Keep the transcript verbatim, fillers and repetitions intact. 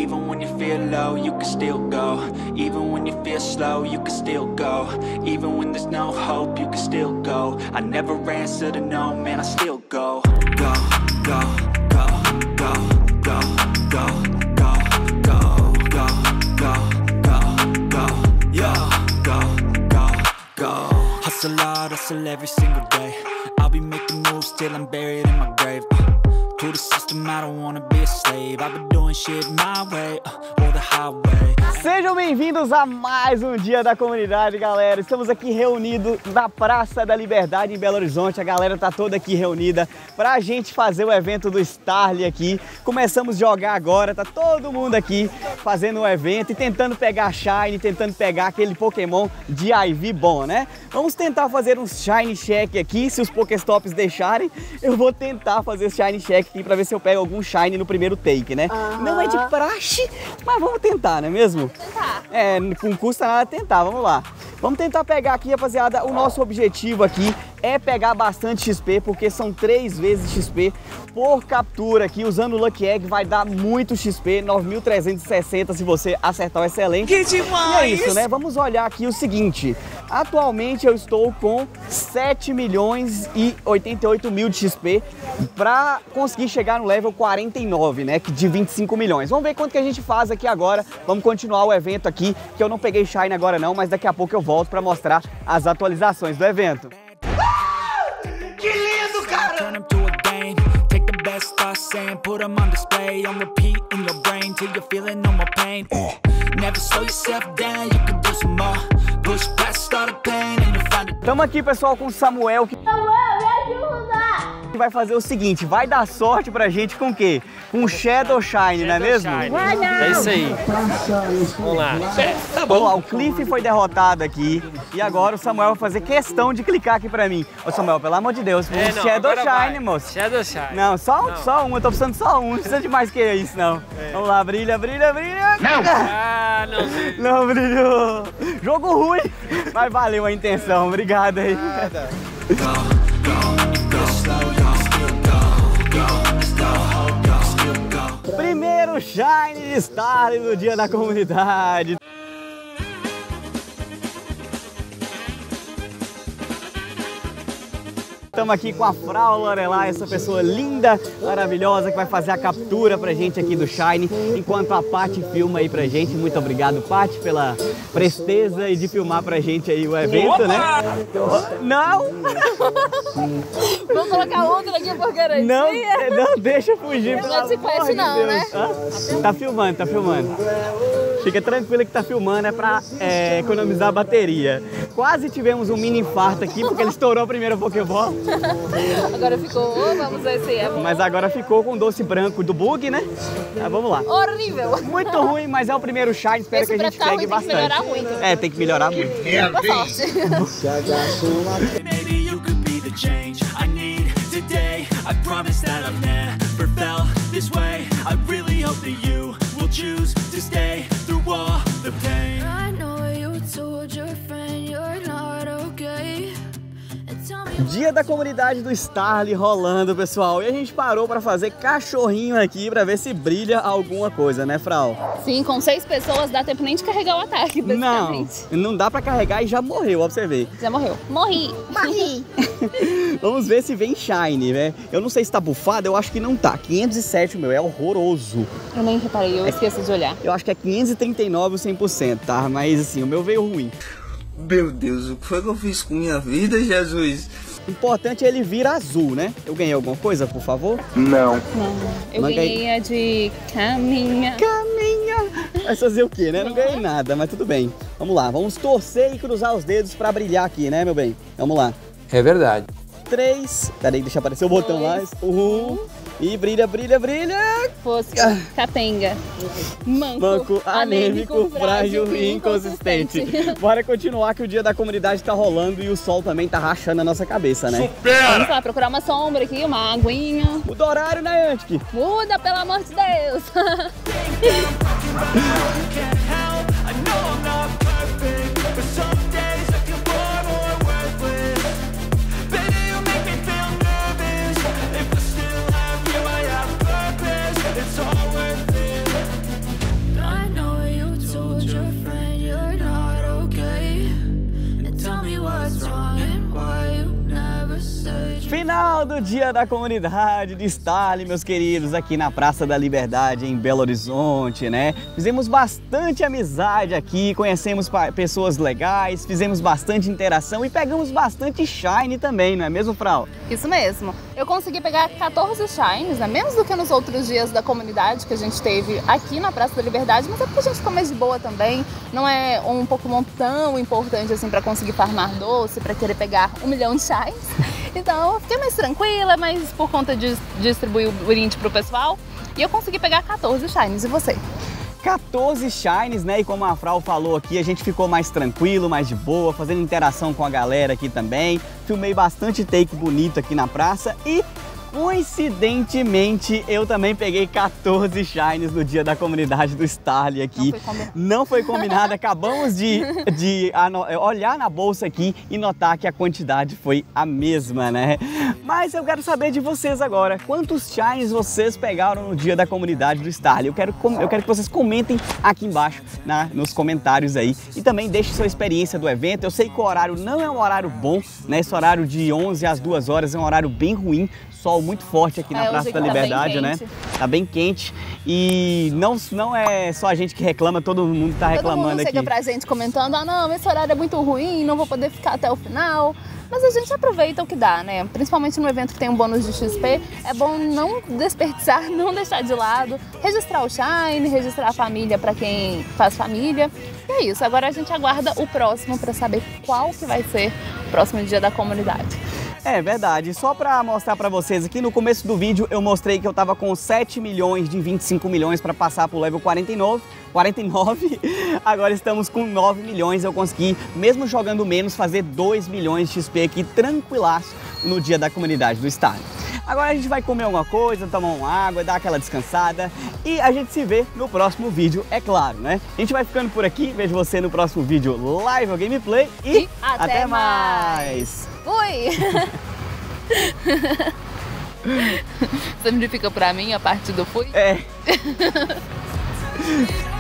Even when you feel low, you can still go. Even when you feel slow, you can still go. Even when there's no hope, you can still go. I never answer to no, man, I still go. Go, go, go, go, go, go, go, go, go, go, go, go, yo, go, go, go. Hustle hard, hustle every single day. I'll be making moves till I'm buried in my grave. uh, To the system, I don't wanna be a slave. I've been doing shit my way, uh, or the highway. Sejam bem-vindos a mais um Dia da Comunidade, galera. Estamos aqui reunidos na Praça da Liberdade em Belo Horizonte. A galera tá toda aqui reunida pra gente fazer o evento do Starly aqui. Começamos a jogar agora, tá todo mundo aqui fazendo o evento e tentando pegar Shine, tentando pegar aquele Pokémon de I V bom, né? Vamos tentar fazer um Shine Check aqui, se os Pokéstops deixarem. Eu vou tentar fazer esse Shine Check aqui pra ver se eu pego algum Shine no primeiro take, né? Uhum. Não é de praxe, mas vamos tentar, não é mesmo? Tentar. É, não custa nada tentar, vamos lá. Vamos tentar pegar aqui, rapaziada. O nosso objetivo aqui é pegar bastante X P, porque são três vezes X P por captura aqui. Usando o Lucky Egg vai dar muito X P, nove mil trezentos e sessenta se você acertar o excelente. Que demais! E é isso, né? Vamos olhar aqui o seguinte. Atualmente eu estou com sete milhões e oitenta e oito mil de X P para conseguir chegar no level quarenta e nove, né? De vinte e cinco milhões. Vamos ver quanto que a gente faz aqui agora. Vamos continuar o evento aqui, que eu não peguei Shine agora não, mas daqui a pouco eu volto para mostrar as atualizações do evento. Que lindo, cara! Turn them to a game. Take the best thoughts and put them on display. On repeat in your brain till you're feeling no more pain. Never slow yourself down, you can do some more. Push past all the pain and you'll find it. Estamos aqui, pessoal, com o Samuel, que vai fazer o seguinte, vai dar sorte pra gente com o quê? Com Shadow Shine, não é mesmo? É isso aí. Vamos lá. É, tá bom. Vamos lá, o Cliff foi derrotado aqui e agora o Samuel vai fazer questão de clicar aqui pra mim. Ô Samuel, pelo amor de Deus, É, não, Shadow agora Shine, vai. moço. Shadow Shine. Não, só, Não. só um, eu tô precisando só um, não precisa de mais que isso, não. É. Vamos lá, brilha, brilha, brilha. Não! Ah, não sei. Não brilhou. Jogo ruim, mas valeu a intenção, obrigado aí. Nada. Primeiro Shine de Starly do Dia da Comunidade. Estamos aqui com a Frau Lorelai, essa pessoa linda, maravilhosa, que vai fazer a captura pra gente aqui do Shine, enquanto a Paty filma aí pra gente. Muito obrigado, Paty, pela presteza e de filmar pra gente aí o evento, né? Não! Vamos colocar outra aqui por garantia? Não, não deixa fugir, pelo Não se amor faz de não, Deus. né? Hã? Tá filmando, tá filmando. Fica tranquila que tá filmando, é pra é, economizar a bateria. Quase tivemos um mini infarto aqui, porque ele estourou a primeira Pokébola. Agora ficou, vamos ver se é bom. Mas agora ficou com doce branco do bug, né? Ah, vamos lá. Horrível. Muito ruim, mas é o primeiro Shine, espero Esse que a gente pra ficar pegue ruim tem que bastante. melhorar muito. É, tem que melhorar muito. Boa sorte. Maybe you could be the change I need today. I promise that I've never felt this way. I really hope that you will choose to stay through all the pain. I know you told your friend you're not okay. And tell me Dia da Comunidade do Starly rolando, pessoal. E a gente parou pra fazer cachorrinho aqui pra ver se brilha alguma coisa, né, Frau? Sim, com seis pessoas dá tempo nem de carregar o ataque, Não, basicamente. não dá pra carregar e já morreu, ó, pra você ver. Já morreu. Morri. Morri. Vamos ver se vem Shine, né? Eu não sei se tá bufado, eu acho que não tá. quinhentos e sete, meu, é horroroso. Eu nem reparei, eu esqueci de olhar. Eu acho que é quinhentos e trinta e nove o cem por cento, tá? Mas assim, o meu veio ruim. Meu Deus, o que foi que eu fiz com minha vida, Jesus? O importante é ele vir azul, né? Eu ganhei alguma coisa, por favor? Não. Não, eu Não ganhei a de caminha. Caminha! Vai fazer o quê, né? Não ganhei nada, mas tudo bem. Vamos lá, vamos torcer e cruzar os dedos pra brilhar aqui, né, meu bem? Vamos lá. É verdade. Três. Peraí, deixa aparecer o botão lá. Um. E brilha, brilha, brilha. Fosse capenga. Manco, Manco, anêmico, frágil e inconsistente. Bora continuar que o Dia da Comunidade tá rolando e o sol também tá rachando a nossa cabeça, né? Vamos lá, procurar uma sombra aqui, uma aguinha. Muda o horário, né, Antic? Muda, pelo amor de Deus. final do Dia da Comunidade de Starling, meus queridos, aqui na Praça da Liberdade, em Belo Horizonte, né? Fizemos bastante amizade aqui, conhecemos pessoas legais, fizemos bastante interação e pegamos bastante shine também, não é mesmo, Frau? Isso mesmo. Eu consegui pegar quatorze shines, né? Menos do que nos outros dias da comunidade que a gente teve aqui na Praça da Liberdade, mas é porque a gente ficou mais de boa também. Não é um Pokémon tão importante assim para conseguir farmar doce, para querer pegar um milhão de shines. Então eu fiquei mais tranquila, mas por conta de distribuir o brinde pro pessoal, e eu consegui pegar quatorze shines. E você? quatorze shines, né? E como a Frau falou aqui, a gente ficou mais tranquilo, mais de boa, fazendo interação com a galera aqui também. Filmei bastante take bonito aqui na praça e, coincidentemente, eu também peguei quatorze shines no Dia da Comunidade do Starling aqui. Não foi combinado. Não foi combinado. Acabamos de, de olhar na bolsa aqui e notar que a quantidade foi a mesma, né? Mas eu quero saber de vocês agora. Quantos shines vocês pegaram no Dia da Comunidade do Starling? Eu quero, eu quero que vocês comentem aqui embaixo, na, nos comentários aí. E também deixe sua experiência do evento. Eu sei que o horário não é um horário bom, né? Esse horário de onze às duas horas é um horário bem ruim. Sol muito forte aqui na é, Praça da tá Liberdade, né? Tá bem quente e não, não é só a gente que reclama, todo mundo tá reclamando todo mundo aqui. Chega pra gente comentando, ah não, esse horário é muito ruim, não vou poder ficar até o final. Mas a gente aproveita o que dá, né? Principalmente no evento que tem um bônus de X P, é bom não desperdiçar, não deixar de lado, registrar o shine, registrar a família pra quem faz família. E é isso, agora a gente aguarda o próximo pra saber qual que vai ser o próximo Dia da Comunidade. É verdade, só para mostrar para vocês aqui, no começo do vídeo eu mostrei que eu tava com sete milhões de vinte e cinco milhões para passar pro level quarenta e nove, quarenta e nove, agora estamos com nove milhões, eu consegui, mesmo jogando menos, fazer dois milhões de X P aqui tranquilaço no Dia da Comunidade do Starling. Agora a gente vai comer alguma coisa, tomar uma água, dar aquela descansada e a gente se vê no próximo vídeo, é claro, né? A gente vai ficando por aqui, vejo você no próximo vídeo Live ou Gameplay e, e até, até mais! mais. Fui! Sempre fica pra mim a parte do fui? É.